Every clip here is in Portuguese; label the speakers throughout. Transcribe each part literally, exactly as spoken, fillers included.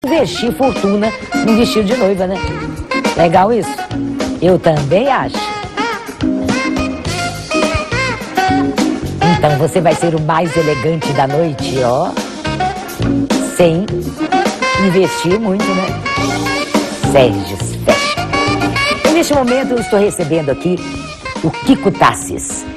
Speaker 1: investir fortuna num vestido de noiva, né? Legal isso? Eu também acho. Então você vai ser o mais elegante da noite, ó. Sem investir muito, né? Sérgio Fashion. E neste momento eu estou recebendo aqui o Kiko Tassis.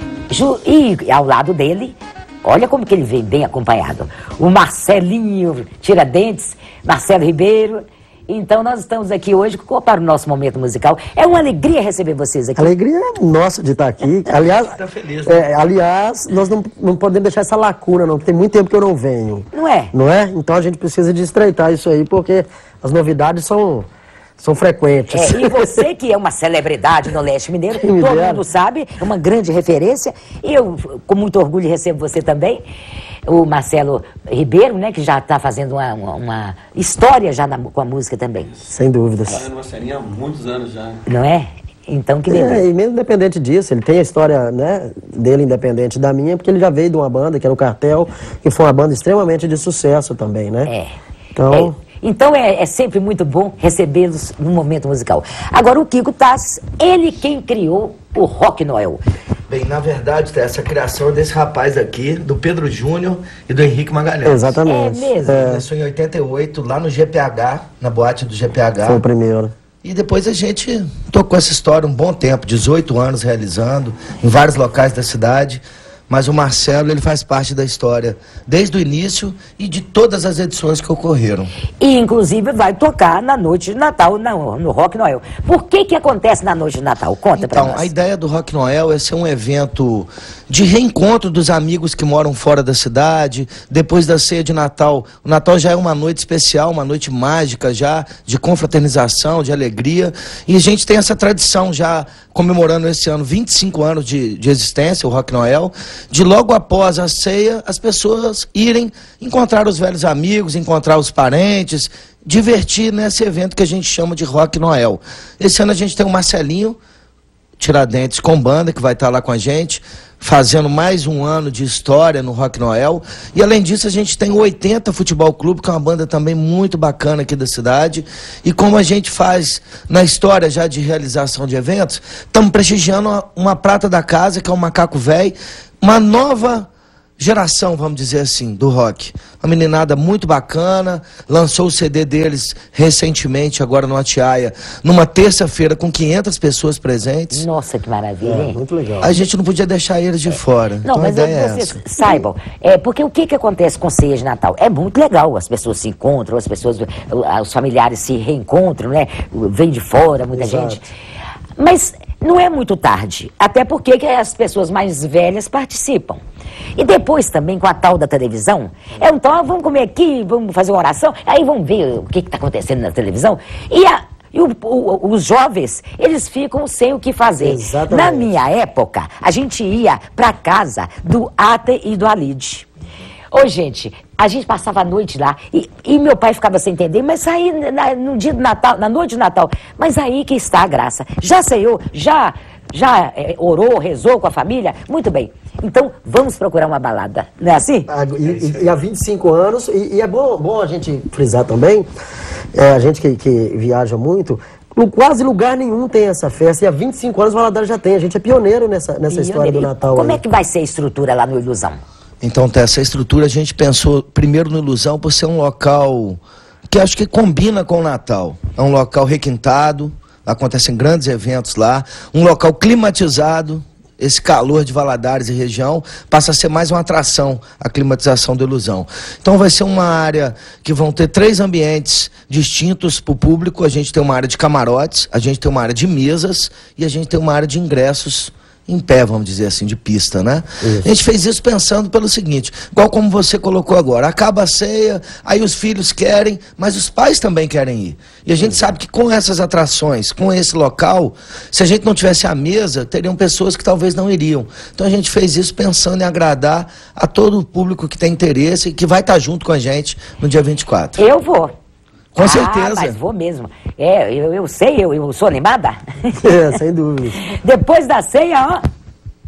Speaker 1: E ao lado dele, olha como que ele vem bem acompanhado. O Marcelinho Tiradentes, Marcelo Ribeiro. Então nós estamos aqui hoje para o nosso momento musical. É uma alegria receber vocês aqui.
Speaker 2: Alegria nossa de estar aqui. Aliás,
Speaker 3: tá feliz, né?
Speaker 2: é, aliás nós não, não podemos deixar essa lacuna, não, porque tem muito tempo que eu não venho.
Speaker 1: Não é?
Speaker 2: Não é? Então a gente precisa de estreitar isso aí, porque as novidades são, são frequentes.
Speaker 1: É, e você que é uma celebridade no Leste Mineiro, todo mundo sabe, é uma grande referência. E eu, com muito orgulho, recebo você também. O Marcelo Ribeiro, né, que já está fazendo uma, uma, uma história já na, com a música também.
Speaker 2: Sem dúvidas.
Speaker 3: Está fazendo Marcelinho há muitos anos já.
Speaker 1: Não é? Então, que beleza.
Speaker 2: É, e mesmo independente disso, ele tem a história, né, dele independente da minha, porque ele já veio de uma banda, que era o Cartel, que foi uma banda extremamente de sucesso também, né?
Speaker 1: É.
Speaker 2: Então...
Speaker 1: É. Então é, é sempre muito bom recebê-los no momento musical. Agora o Kiko Tassis, ele quem criou o Rock Noel.
Speaker 3: Bem, na verdade, essa criação é desse rapaz aqui, do Pedro Júnior e do Henrique Magalhães.
Speaker 2: Exatamente.
Speaker 1: É mesmo?
Speaker 2: É.
Speaker 3: Começou em oitenta e oito, lá no G P H, na boate do G P H.
Speaker 2: Foi o primeiro.
Speaker 3: E depois a gente tocou essa história um bom tempo, dezoito anos realizando, em vários locais da cidade. Mas o Marcelo, ele faz parte da história desde o início e de todas as edições que ocorreram.
Speaker 1: E, inclusive, vai tocar na noite de Natal, no, no Rock Noel. Por que que acontece na noite de Natal? Conta
Speaker 3: então,
Speaker 1: pra nós.
Speaker 3: Então, a ideia do Rock Noel é ser um evento de reencontro dos amigos que moram fora da cidade, depois da ceia de Natal. O Natal já é uma noite especial, uma noite mágica já, de confraternização, de alegria. E a gente tem essa tradição já, comemorando esse ano vinte e cinco anos de, de existência, o Rock Noel, de logo após a ceia, as pessoas irem encontrar os velhos amigos, encontrar os parentes, divertir nesse evento que a gente chama de Rock Noel. Esse ano a gente tem o Marcelinho Tiradentes com banda, que vai estar lá com a gente, fazendo mais um ano de história no Rock Noel. E além disso, a gente tem o oitenta Futebol Clube, que é uma banda também muito bacana aqui da cidade. E como a gente faz na história já de realização de eventos, estamos prestigiando uma, uma prata da casa, que é o Macaco Véi, uma nova geração, vamos dizer assim, do rock. Uma meninada muito bacana, lançou o C D deles recentemente, agora no Atiaia, numa terça-feira com quinhentas pessoas presentes.
Speaker 1: Nossa, que maravilha,
Speaker 2: É,
Speaker 1: hein?
Speaker 2: muito legal.
Speaker 3: A gente não podia deixar eles de fora.
Speaker 1: Não,
Speaker 3: Então,
Speaker 1: mas
Speaker 3: a
Speaker 1: eu,
Speaker 3: ideia é
Speaker 1: vocês
Speaker 3: essa.
Speaker 1: saibam, é, porque o que que acontece com ceia de Natal? É muito legal, as pessoas se encontram, as pessoas, os familiares se reencontram, né? Vem de fora, muita
Speaker 2: Exato.
Speaker 1: gente. Mas não é muito tarde, até porque que as pessoas mais velhas participam. E depois também com a tal da televisão, é então, ah, vamos comer aqui, vamos fazer uma oração, aí vamos ver o que está acontecendo na televisão. E, a, e o, o, os jovens, eles ficam sem o que fazer.
Speaker 2: Exatamente.
Speaker 1: Na minha época, a gente ia para casa do Ate e do Alide. Ô, gente, a gente passava a noite lá e, e meu pai ficava sem entender, mas aí na, no dia do Natal, na noite de Natal, mas aí que está a graça. Já ceiou, já, já é, orou, rezou com a família? Muito bem. Então, vamos procurar uma balada, não é assim?
Speaker 2: Ah, e, e, e há vinte e cinco anos, e, e é bom, bom a gente frisar também, é, a gente que, que viaja muito, quase lugar nenhum tem essa festa, e há vinte e cinco anos o Valadares já tem, a gente é pioneiro nessa, nessa história do Natal.
Speaker 1: Como
Speaker 2: aí.
Speaker 1: é que vai ser a estrutura lá no Ilusão?
Speaker 3: Então, essa estrutura a gente pensou primeiro no Ilusão por ser um local que acho que combina com o Natal. É um local requintado, acontecem grandes eventos lá, um local climatizado. Esse calor de Valadares e região passa a ser mais uma atração, a climatização do Ilusão. Então vai ser uma área que vão ter três ambientes distintos para o público. A gente tem uma área de camarotes, a gente tem uma área de mesas e a gente tem uma área de ingressos em pé, vamos dizer assim, de pista, né? Isso. A gente fez isso pensando pelo seguinte, igual como você colocou agora, acaba a ceia, aí os filhos querem, mas os pais também querem ir. E a gente sabe que com essas atrações, com esse local, se a gente não tivesse a mesa, teriam pessoas que talvez não iriam. Então a gente fez isso pensando em agradar a todo o público que tem interesse e que vai estar junto com a gente no dia vinte e quatro.
Speaker 1: Eu vou.
Speaker 3: Com
Speaker 1: ah,
Speaker 3: certeza.
Speaker 1: Mas vou mesmo. É, eu, eu sei, eu, eu sou animada.
Speaker 2: É, sem dúvida.
Speaker 1: Depois da ceia, ó,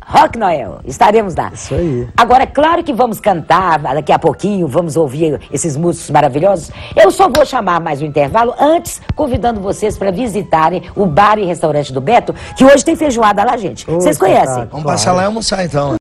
Speaker 1: Rock Noel. Estaremos lá.
Speaker 2: Isso aí.
Speaker 1: Agora, é claro que vamos cantar daqui a pouquinho, vamos ouvir esses músicos maravilhosos. Eu só vou chamar mais um intervalo, antes convidando vocês para visitarem o bar e restaurante do Beto, que hoje tem feijoada lá, gente.
Speaker 2: Ô,
Speaker 1: Vocês conhecem?
Speaker 3: Vamos passar lá e almoçar, então.